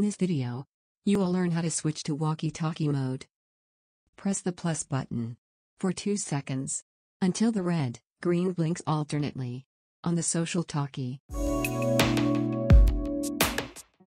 this video, you will learn how to switch to walkie-talkie mode. Press the plus button for 2 seconds until the red, green blinks alternately on the Social Talkie.